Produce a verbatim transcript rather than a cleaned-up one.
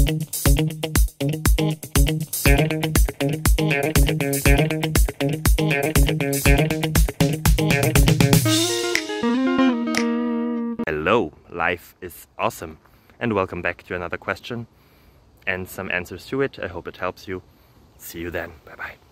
Hello, life is awesome, and welcome back to another question and some answers to it. I hope it helps you. See you then. Bye bye.